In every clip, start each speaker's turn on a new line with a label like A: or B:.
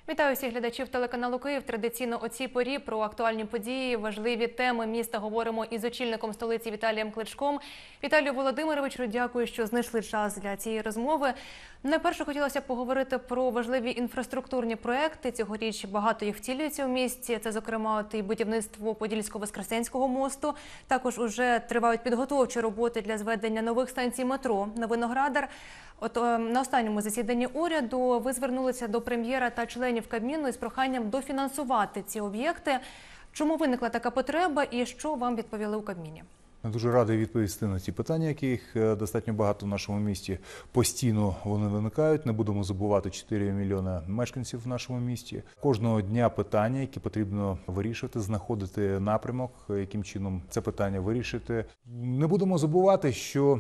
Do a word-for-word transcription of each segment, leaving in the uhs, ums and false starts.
A: Вітаю всіх глядачів телеканалу Київ. Традиційно о цій порі про актуальні події, важливі теми міста говоримо із очільником столиці Віталієм Кличком. Віталію Володимировичу, дякую, що знайшли час для цієї розмови. Найперше хотілося б поговорити про важливі інфраструктурні проекти. Цьогоріч багато їх втілюється у місті. Це, зокрема, от і будівництво Подільсько-Воскресенського мосту. Також уже тривають підготовчі роботи для зведення нових станцій метро на Виноградар. От на останньому засіданні уряду ви звернулися до прем'єра та членів Кабміну із проханням дофінансувати ці об'єкти. Чому виникла така потреба і що вам відповіли у Кабміні?
B: Я дуже радий відповісти на ці питання, яких достатньо багато в нашому місті. Постійно вони виникають. Не будемо забувати чотири мільйони мешканців в нашому місті. Кожного дня питання, які потрібно вирішувати, знаходити напрямок, яким чином це питання вирішити. Не будемо забувати, що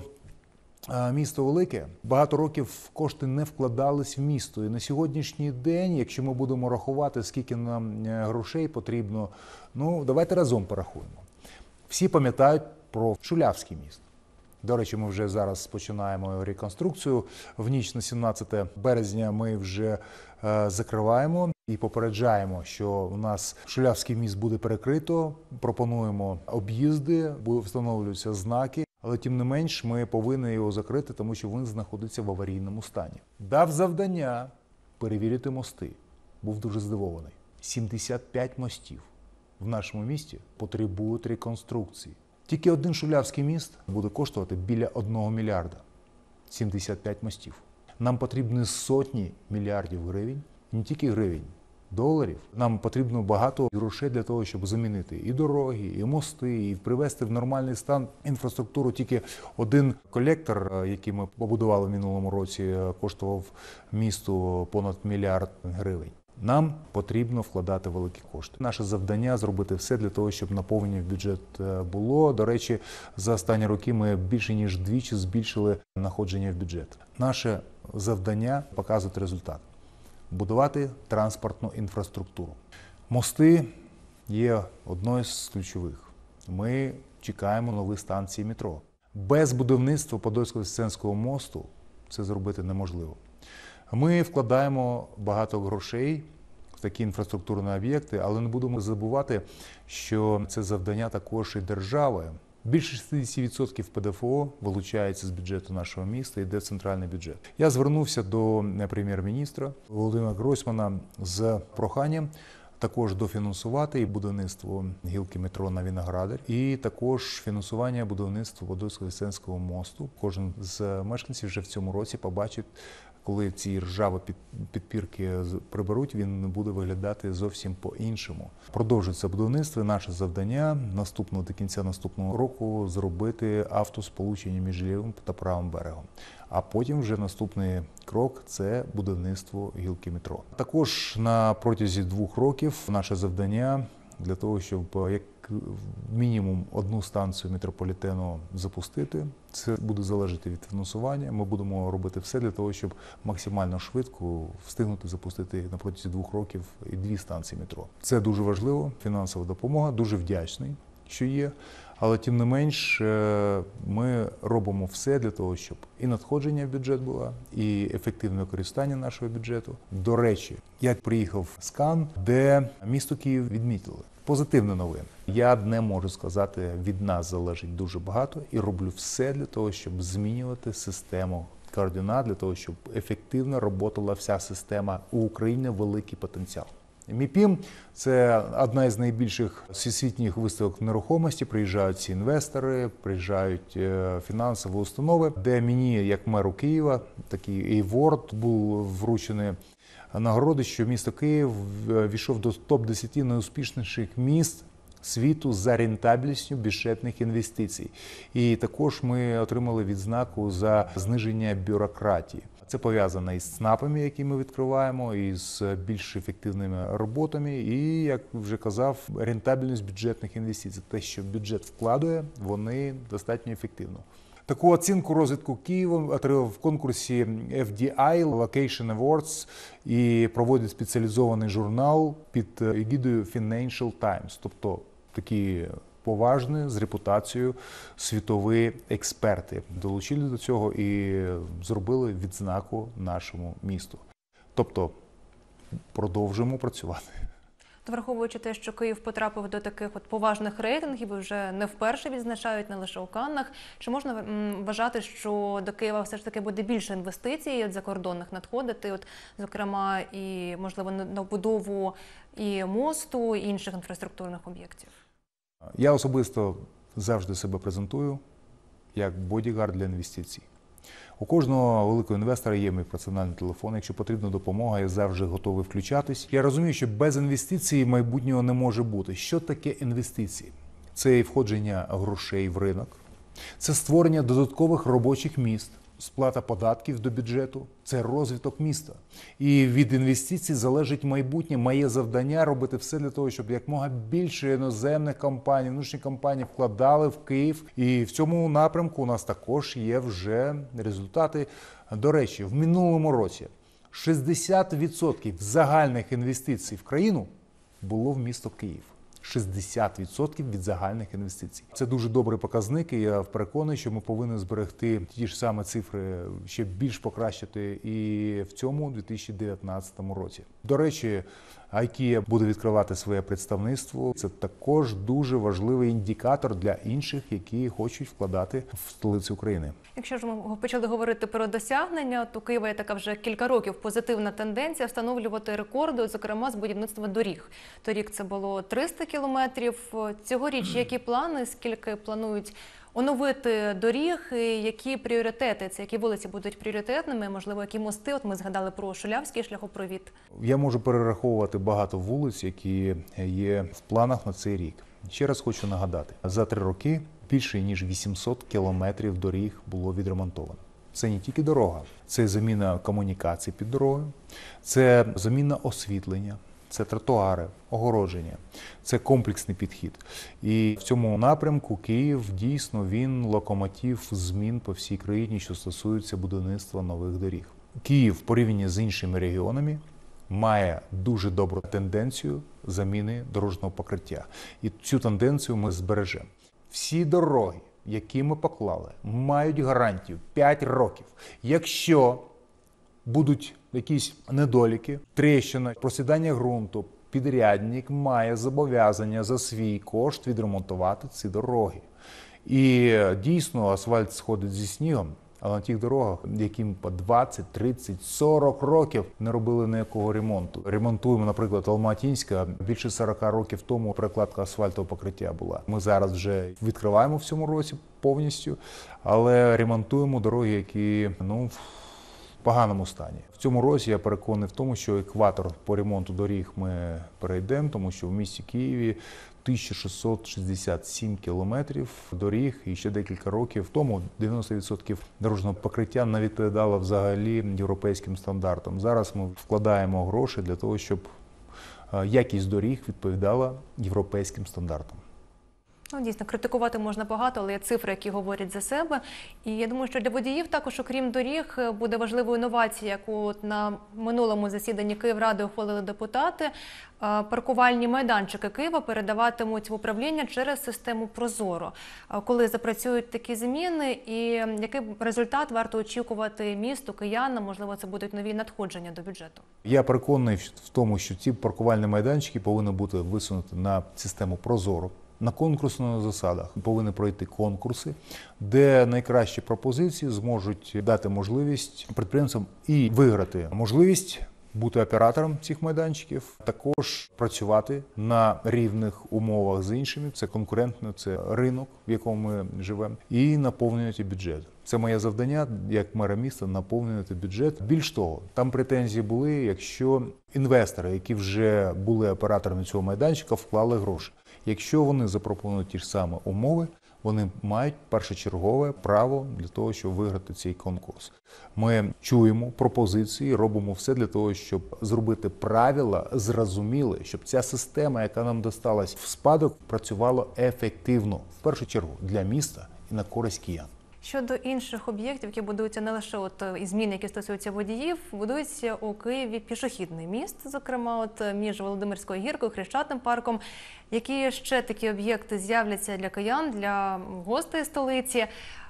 B: місто велике, багато років кошти не вкладались в місто. І на сьогоднішній день, якщо ми будемо рахувати, скільки нам грошей потрібно, ну, давайте разом порахуємо. Всі пам'ятають про Шулявський міст. До речі, ми вже зараз починаємо реконструкцію. В ніч на сімнадцяте березня ми вже е, закриваємо і попереджаємо, що у нас Шулявський міст буде перекрито, пропонуємо об'їзди, встановлюються знаки. Але тим не менш ми повинні його закрити, тому що він знаходиться в аварійному стані. Дав завдання перевірити мости. Був дуже здивований. сімдесят п'ять мостів в нашому місті потребують реконструкції. Тільки один Шулявський міст буде коштувати біля одного мільярда. сімдесят п'ять мостів. Нам потрібні сотні мільярдів гривень, не тільки гривень, доларів. Нам потрібно багато грошей для того, щоб замінити і дороги, і мости, і привести в нормальний стан інфраструктуру. Тільки один колектор, який ми побудували в минулому році, коштував місту понад мільярд гривень. Нам потрібно вкладати великі кошти. Наше завдання – зробити все для того, щоб наповнення в бюджет було. До речі, за останні роки ми більше ніж двічі збільшили надходження в бюджет. Наше завдання – показувати результат. Будувати транспортну інфраструктуру. Мости є одною з ключових. Ми чекаємо нові станції метро. Без будівництва Подільсько-Воскресенського мосту це зробити неможливо. Ми вкладаємо багато грошей в такі інфраструктурні об'єкти, але не будемо забувати, що це завдання також і держави. Більше шістдесят відсотків ПДФО вилучається з бюджету нашого міста, йде в центральний бюджет. Я звернувся до прем'єр-міністра Володимира Гройсмана з проханням також дофінансувати і будівництво гілки метро на Виноградар, і також фінансування будівництва Подільсько-Воскресенського мосту. Кожен з мешканців вже в цьому році побачить, коли ці ржаві підпірки приберуть, він буде виглядати зовсім по-іншому. Продовжується будівництво. Наше завдання наступного до кінця наступного року зробити автосполучення між лівим та правим берегом. А потім вже наступний крок – це будівництво гілки метро. Також на протязі двох років наше завдання для того, щоб як мінімум одну станцію метрополітену запустити. Це буде залежати від фінансування. Ми будемо робити все для того, щоб максимально швидко встигнути запустити на протязі двох років і дві станції метро. Це дуже важливо, фінансова допомога, дуже вдячний, що є. Але тим не менш ми робимо все для того, щоб і надходження в бюджет було, і ефективне використання нашого бюджету. До речі, я приїхав з Кан, де місто Київ відмітили. Позитивна новина. Я не можу сказати, від нас залежить дуже багато і роблю все для того, щоб змінювати систему координат, для того, щоб ефективно працювала вся система. У України великий потенціал. МІПІМ – це одна із найбільших всесвітніх виставок нерухомості. Приїжджають ці інвестори, приїжджають фінансові установи, де мені, як меру Києва, такий ейворд був вручений нагороди, що місто Київ війшов до топ десяти найуспішніших міст світу за рентабельністю бюджетних інвестицій. І також ми отримали відзнаку за зниження бюрократії. Це пов'язано із ЦНАПами, які ми відкриваємо, і з більш ефективними роботами. І, як вже казав, рентабельність бюджетних інвестицій. Те, що бюджет вкладує, вони достатньо ефективно. Таку оцінку розвитку Києва отримав в конкурсі еф ді ай Location Awards і проводить спеціалізований журнал під егідою Financial Times, тобто такі поважні, з репутацією світові експерти долучили до цього і зробили відзнаку нашому місту. Тобто продовжимо працювати.
A: То враховуючи те, що Київ потрапив до таких от поважних рейтингів, і вже не вперше відзначають, не лише у Каннах, чи можна м, вважати, що до Києва все ж таки буде більше інвестицій от закордонних надходити, от, зокрема, і, можливо, на на будову і мосту, і інших інфраструктурних об'єктів?
B: Я особисто завжди себе презентую як бодігард для інвестицій. У кожного великого інвестора є мій персональний телефон. Якщо потрібна допомога, я завжди готовий включатись. Я розумію, що без інвестицій майбутнього не може бути. Що таке інвестиції? Це і входження грошей в ринок, це створення додаткових робочих місць, сплата податків до бюджету, це розвиток міста. І від інвестицій залежить майбутнє. Моє завдання – робити все для того, щоб якомога більше іноземних компаній, внутрішніх компаній вкладали в Київ. І в цьому напрямку у нас також є вже результати. До речі, в минулому році шістдесят відсотків загальних інвестицій в країну було в місто Київ. шістдесят відсотків від загальних інвестицій. Це дуже добрий показник, і я переконаний, що ми повинні зберегти ті ж самі цифри, ще більш покращити і в цьому дві тисячі дев'ятнадцятому році. До речі, IKEA буде відкривати своє представництво. Це також дуже важливий індикатор для інших, які хочуть вкладати в столицю України.
A: Якщо ж ми почали говорити про досягнення, то у Києва є така вже кілька років позитивна тенденція встановлювати рекорди, зокрема з будівництва доріг. Торік це було триста кілометрів. Цьогоріч які плани, скільки планують оновити доріг, і які пріоритети, це які вулиці будуть пріоритетними, можливо, які мости, от ми згадали про Шулявський шляхопровід.
B: Я можу перераховувати багато вулиць, які є в планах на цей рік. Ще раз хочу нагадати, за три роки більше ніж вісімсот кілометрів доріг було відремонтовано. Це не тільки дорога, це заміна комунікацій під дорогою, це заміна освітлення, це тротуари, огородження, це комплексний підхід. І в цьому напрямку Київ дійсно він локомотив змін по всій країні, що стосується будівництва нових доріг. Київ в порівнянні з іншими регіонами має дуже добру тенденцію заміни дорожнього покриття. І цю тенденцію ми збережемо. Всі дороги, які ми поклали, мають гарантію п'ять років. Якщо будуть якісь недоліки, тріщина, просідання ґрунту, підрядник має зобов'язання за свій кошт відремонтувати ці дороги. І дійсно асфальт сходить зі снігом, але на тих дорогах, яким по двадцять, тридцять, сорок років не робили ніякого ремонту. Ремонтуємо, наприклад, Алматинська. Більше сорока років тому перекладка асфальтового покриття була. Ми зараз вже відкриваємо в цьому році повністю, але ремонтуємо дороги, які, ну, в поганому стані. В цьому році я переконаний в тому, що екватор по ремонту доріг ми перейдемо, тому що в місті Києві тисяча шістсот шістдесят сім кілометрів доріг, і ще декілька років тому дев'яносто відсотків дорожнього покриття не відповідало взагалі європейським стандартам. Зараз ми вкладаємо гроші для того, щоб якість доріг відповідала європейським стандартам.
A: Ну, дійсно, критикувати можна багато, але є цифри, які говорять за себе. І я думаю, що для водіїв також, окрім доріг, буде важливою інновація, яку от на минулому засіданні Київради ухвалили депутати. Паркувальні майданчики Києва передаватимуть в управління через систему «Прозоро». Коли запрацюють такі зміни, і який результат варто очікувати місту, киянам, можливо, це будуть нові надходження до бюджету? Я
B: переконаний в тому, що ці паркувальні майданчики повинні бути висунуті на систему «Прозоро». На конкурсних засадах повинні пройти конкурси, де найкращі пропозиції зможуть дати можливість підприємцям і виграти можливість бути оператором цих майданчиків, також працювати на рівних умовах з іншими. Це конкурентно, це ринок, в якому ми живемо, і наповнювати бюджет. Це моє завдання, як мера міста, наповнювати бюджет. Більш того, там претензії були, якщо інвестори, які вже були операторами цього майданчика, вклали гроші. Якщо вони запропонують ті ж самі умови, вони мають першочергове право для того, щоб виграти цей конкурс. Ми чуємо пропозиції, робимо все для того, щоб зробити правила зрозуміли, щоб ця система, яка нам досталась в спадок, працювала ефективно, в першу чергу, для міста і на користь киян.
A: Щодо інших об'єктів, які будуються не лише от і змін, які стосуються водіїв, будується у Києві пішохідний міст, зокрема от між Володимирською гіркою, Хрещатим парком. Які ще такі об'єкти з'являться для киян, для гостей столиці?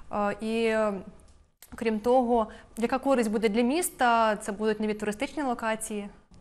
A: І крім того, яка користь буде для міста? Це будуть нові туристичні локації?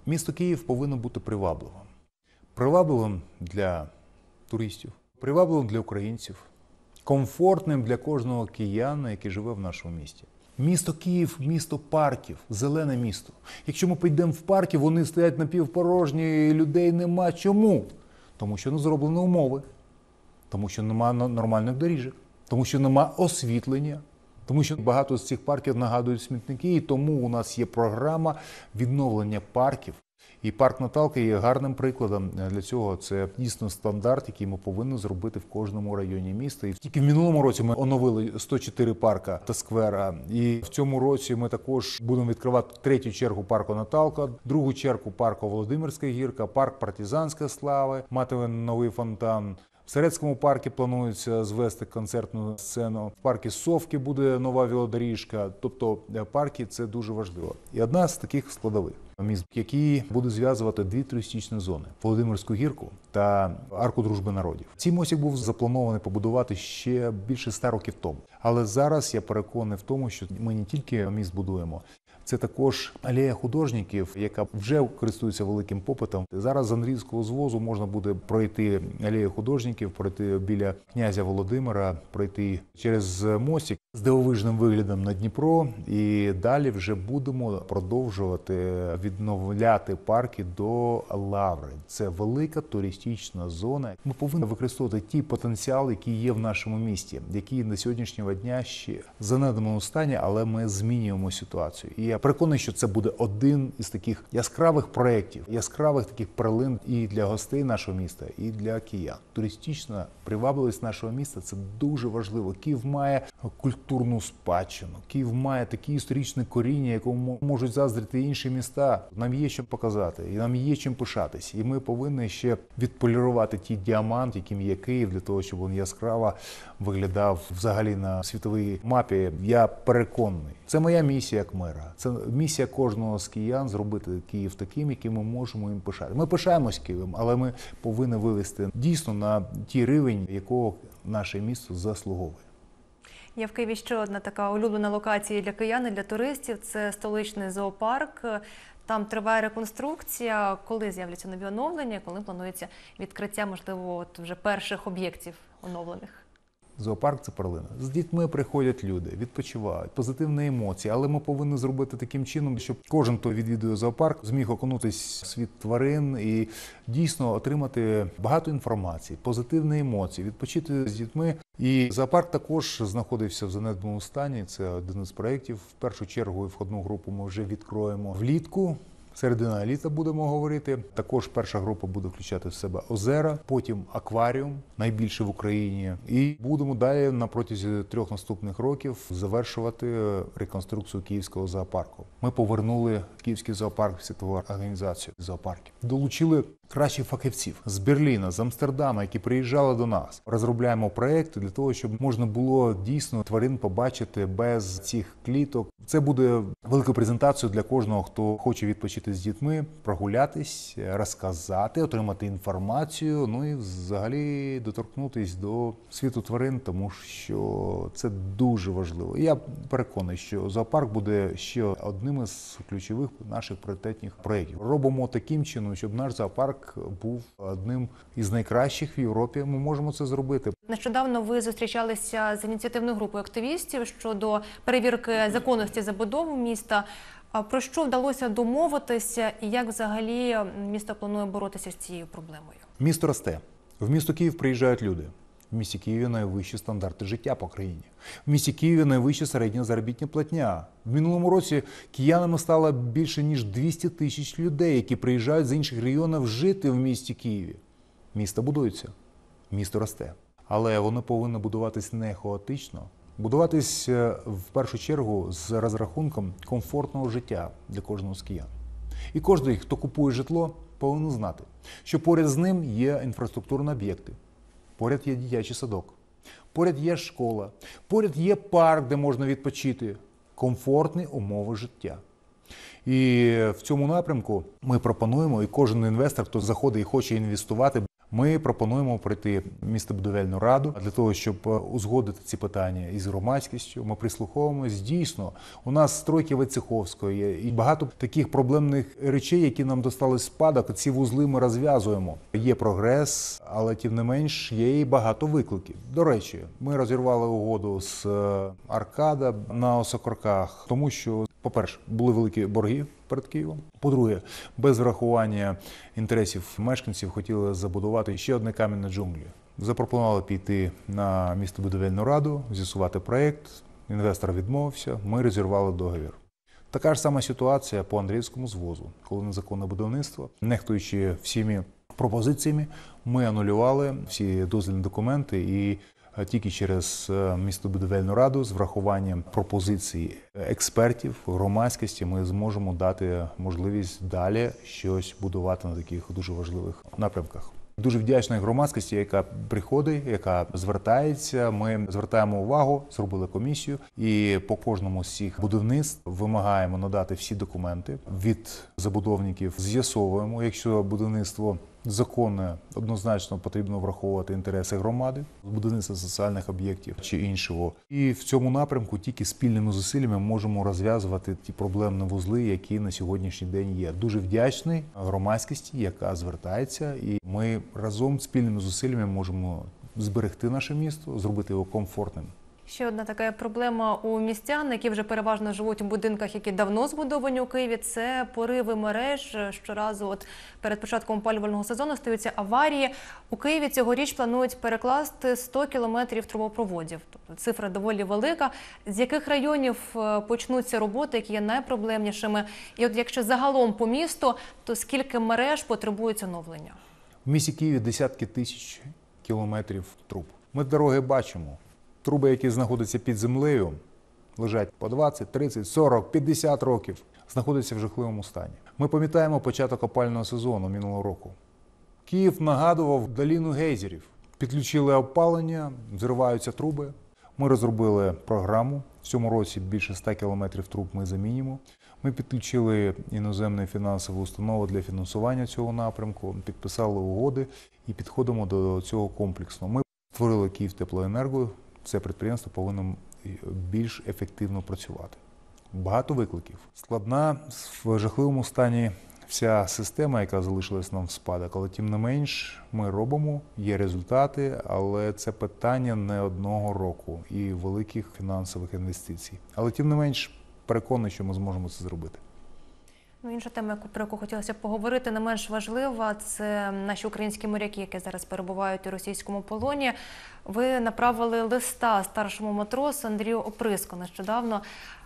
B: Місто Київ повинно бути привабливим. Привабливим для туристів, привабливим для українців, комфортним для кожного кияна, який живе в нашому місті. Місто Київ – місто парків, зелене місто. Якщо ми підемо в парки, вони стоять напівпорожні, людей нема. Чому? Тому що не зроблені умови, тому що нема нормальних доріжок, тому що нема освітлення, тому що багато з цих парків нагадують смітники, і тому у нас є програма відновлення парків. І парк Наталка є гарним прикладом для цього. Це дійсно стандарт, який ми повинні зробити в кожному районі міста. І тільки в минулому році ми оновили сто чотири парка та сквера. І в цьому році ми також будемо відкривати третю чергу парку Наталка, другу чергу парку Володимирська гірка, парк Партизанська слави, матиме новий фонтан. В Середському парку планується звести концертну сцену. В парку Совки буде нова велодоріжка. Тобто парки – це дуже важливо. І одна з таких складових міст, які будуть зв'язувати дві туристичні зони – Володимирську гірку та Арку Дружби народів. Цей мостик був запланований побудувати ще більше ста років тому. Але зараз я переконаний в тому, що ми не тільки міст будуємо, це також алея художників, яка вже користується великим попитом. Зараз з Андріївського звозу можна буде пройти алею художників, пройти біля князя Володимира, пройти через мостик з дивовижним виглядом на Дніпро. І далі вже будемо продовжувати відновляти парки до Лаври. Це велика туристична зона. Ми повинні використовувати ті потенціали, які є в нашому місті, які на сьогоднішнього дня ще в занедбаному стані, але ми змінюємо ситуацію. І я переконаний, що це буде один із таких яскравих проєктів, яскравих таких перлин і для гостей нашого міста, і для киян. Туристична привабливість нашого міста – це дуже важливо. Київ має культурну спадщину, Київ має такі історичні коріння, якому можуть заздрити інші міста. Нам є чим показати, і нам є чим пишатись. І ми повинні ще відполірувати ті діаманти, яким є Київ, для того, щоб він яскраво виглядав взагалі на світовій мапі. Я переконаний. Це моя місія як мера. Це місія кожного з киян зробити Київ таким, яким ми можемо їм пишати. Ми пишаємось Києвом, але ми повинні вивести дійсно на ті рівень, якого наше місто заслуговує.
A: Є в Києві ще одна така улюблена локація для киян і для туристів – це столичний зоопарк. Там триває реконструкція. Коли з'являться нові оновлення, коли планується відкриття, можливо, от вже перших об'єктів оновлених?
B: Зоопарк – це перлина. З дітьми приходять люди, відпочивають, позитивні емоції, але ми повинні зробити таким чином, щоб кожен, хто відвідує зоопарк, зміг окунутися в світ тварин і дійсно отримати багато інформації, позитивні емоції, відпочити з дітьми. І зоопарк також знаходився в занедбаному стані, це один із проєктів. В першу чергу входну групу ми вже відкроємо влітку. Середина літа будемо говорити. Також перша група буде включати в себе озера, потім акваріум, найбільше в Україні. І будемо далі на протязі трьох наступних років завершувати реконструкцію Київського зоопарку. Ми повернули Київський зоопарк в світову організацію зоопарків. Долучили кращих фахівців з Берліна, з Амстердама, які приїжджали до нас. Розробляємо проєкти для того, щоб можна було дійсно тварин побачити без цих кліток. Це буде великою презентацією для кожного, хто хоче відпочити з дітьми, прогулятись, розказати, отримати інформацію, ну і взагалі доторкнутись до світу тварин, тому що це дуже важливо. Я переконаний, що зоопарк буде ще одним із ключових наших пріоритетних проєктів. Робимо таким чином, щоб наш зоопарк був одним із найкращих в Європі. Ми можемо це зробити.
A: Нещодавно ви зустрічалися з ініціативною групою активістів щодо перевірки законності забудови міста. Про що вдалося домовитися і як взагалі місто планує боротися з цією проблемою?
B: Місто росте. В місто Київ приїжджають люди. В місті Києві найвищі стандарти життя по країні. В місті Києві найвища середня заробітна платня. В минулому році киянами стало більше ніж двісті тисяч людей, які приїжджають з інших регіонів жити в місті Києві. Місто будується, місто росте. Але воно повинно будуватись не хаотично. Будуватись в першу чергу з розрахунком комфортного життя для кожного з киян. І кожен, хто купує житло, повинен знати, що поряд з ним є інфраструктурні об'єкти, поряд є дитячий садок, поряд є школа, поряд є парк, де можна відпочити, комфортні умови життя. І в цьому напрямку ми пропонуємо, і кожен інвестор, хто заходить і хоче інвестувати, Ми пропонуємо пройти містобудівельну раду для того, щоб узгодити ці питання із громадськістю. Ми прислуховуємось. Дійсно, у нас стройки Войцеховської і багато таких проблемних речей, які нам достали з спадок. Ці вузли ми розв'язуємо. Є прогрес, але тим не менш є і багато викликів. До речі, ми розірвали угоду з Аркада на Осокорках, тому що, по-перше, були великі борги перед Києвом. По-друге, без врахування інтересів мешканців хотіли забудувати ще одне камінь на джунглі. Запропонували піти на містобудівельну раду, з'ясувати проєкт, інвестор відмовився, ми розірвали договір. Така ж сама ситуація по Андріївському звозу, коли незаконне будівництво, нехтуючи всіми пропозиціями, ми анулювали всі дозвільні документи і тільки через містобудівельну раду з врахуванням пропозицій експертів, громадськості ми зможемо дати можливість далі щось будувати на таких дуже важливих напрямках. Дуже вдячна громадськості, яка приходить, яка звертається. Ми звертаємо увагу, зробили комісію і по кожному з цих будівництв вимагаємо надати всі документи від забудовників. З'ясовуємо, якщо будівництво законне, однозначно потрібно враховувати інтереси громади, будівництва соціальних об'єктів чи іншого. І в цьому напрямку тільки спільними зусиллями можемо розв'язувати ті проблемні вузли, які на сьогоднішній день є. Дуже вдячний громадськості, яка звертається, і ми разом спільними зусиллями можемо зберегти наше місто, зробити його комфортним.
A: Ще одна така проблема у містян, які вже переважно живуть у будинках, які давно збудовані у Києві, це пориви мереж. Щоразу от перед початком опалювального сезону стаються аварії. У Києві цьогоріч планують перекласти сто кілометрів трубопроводів. Тобто цифра доволі велика. З яких районів почнуться роботи, які є найпроблемнішими? І от якщо загалом по місту, то скільки мереж потребують оновлення?
B: В місті Києві десятки тисяч кілометрів труб. Ми дороги бачимо. Труби, які знаходяться під землею, лежать по двадцять, тридцять, сорок, п'ятдесят років, знаходяться в жахливому стані. Ми пам'ятаємо початок опалювального сезону минулого року. Київ нагадував долину гейзерів. Підключили опалення, зриваються труби. Ми розробили програму. В цьому році більше ста кілометрів труб ми замінимо. Ми підключили іноземні фінансові установи для фінансування цього напрямку, підписали угоди і підходимо до цього комплексно. Ми створили Київтеплоенерго. Це підприємство повинно більш ефективно працювати. Багато викликів. Складна, в жахливому стані вся система, яка залишилась нам в спадок, але тим не менш ми робимо, є результати, але це питання не одного року і великих фінансових інвестицій. Але тим не менш переконаний, що ми зможемо це зробити.
A: Ну, інша тема, про яку хотілося б поговорити, не менш важлива, це наші українські моряки, які зараз перебувають у російському полоні. Ви направили листа старшому матросу Андрію Оприску нещодавно.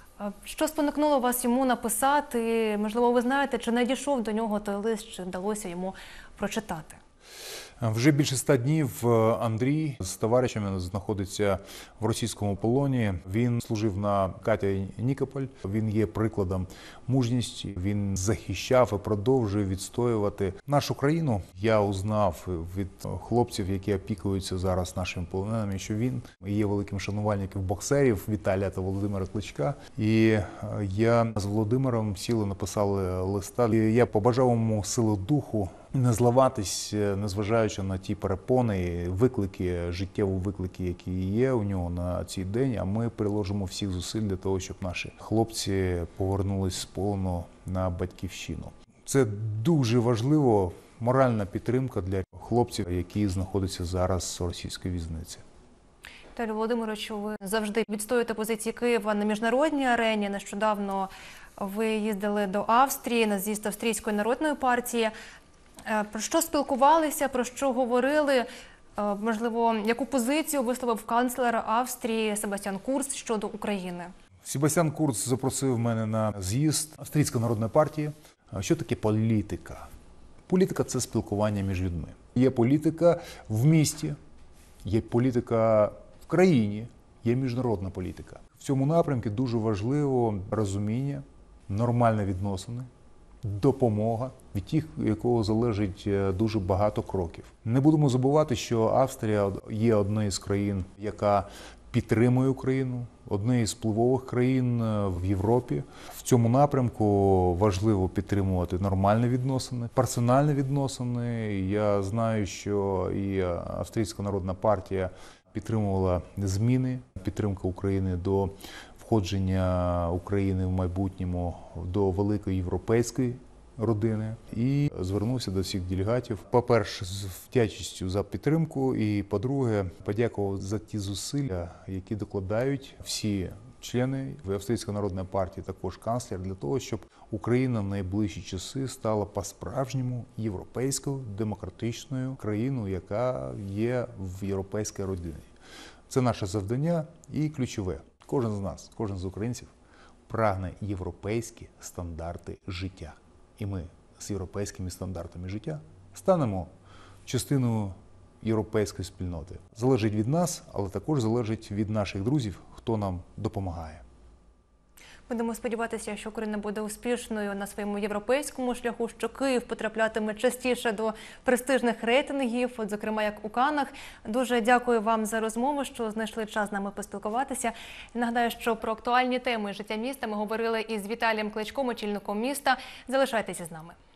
A: Що спонукнуло вас йому написати? Можливо, ви знаєте, чи надійшов до нього той лист, чи вдалося йому прочитати?
B: Вже більше ста днів Андрій з товаришами знаходиться в російському полоні. Він служив на катері Нікополь. Він є прикладом мужності. Він захищав і продовжує відстоювати нашу країну. Я узнав від хлопців, які опікуються зараз нашими полоненими, що він є великим шанувальником боксерів Віталія та Володимира Кличка. І я з Володимиром сіли, написали листа. І я побажав йому сили духу, не зламатись, незважаючи на ті перепони, виклики, життєві виклики, які є у нього на цей день, а ми приложимо всіх зусиль для того, щоб наші хлопці повернулись з полону на батьківщину. Це дуже важливо, моральна підтримка для хлопців, які знаходяться зараз у російській в'язниці.
A: Віталію Володимировичу, ви завжди відстоюєте позиції Києва на міжнародній арені. Нещодавно ви їздили до Австрії на з'їзд Австрійської народної партії. Про що спілкувалися, про що говорили? Можливо, яку позицію висловив канцлер Австрії Себастьян Курц щодо України?
B: Себастьян Курц запросив мене на з'їзд Австрійської народної партії. Що таке політика? Політика – це спілкування між людьми. Є політика в місті, є політика в країні, є міжнародна політика. В цьому напрямку дуже важливо розуміння, нормальні відносини, допомога, від тих, якого залежить дуже багато кроків. Не будемо забувати, що Австрія є однією з країн, яка підтримує Україну, одне із впливових країн в Європі. В цьому напрямку важливо підтримувати нормальні відносини, персональні відносини. Я знаю, що і Австрійська народна партія підтримувала зміни, підтримка України до входження України в майбутньому до великої європейської родини, і звернувся до всіх делегатів. По-перше, з вдячністю за підтримку, і по-друге, подякував за ті зусилля, які докладають всі члени Австрійської народної партії, також канцлер, для того, щоб Україна в найближчі часи стала по-справжньому європейською демократичною країною, яка є в європейській родині. Це наше завдання і ключове. Кожен з нас, кожен з українців прагне європейські стандарти життя. І ми з європейськими стандартами життя станемо частиною європейської спільноти. Залежить від нас, але також залежить від наших друзів, хто нам допомагає.
A: Будемо сподіватися, що Україна буде успішною на своєму європейському шляху, що Київ потраплятиме частіше до престижних рейтингів, от, зокрема, як у Каннах. Дуже дякую вам за розмову, що знайшли час з нами поспілкуватися. Нагадаю, що про актуальні теми життя міста ми говорили із Віталієм Кличком, очільником міста. Залишайтеся з нами.